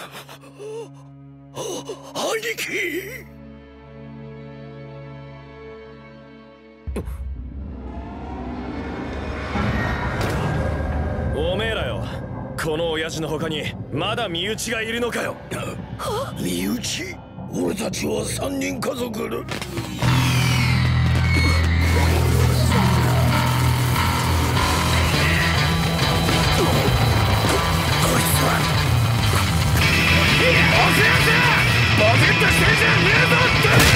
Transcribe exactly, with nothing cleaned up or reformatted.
兄貴。 おめえらよ、この親父の他にまだ身内がいるのかよ。 身内？俺たちは三人家族だ。こいつは。いや、おせやせ！ボケっとしてんじゃねえぞって！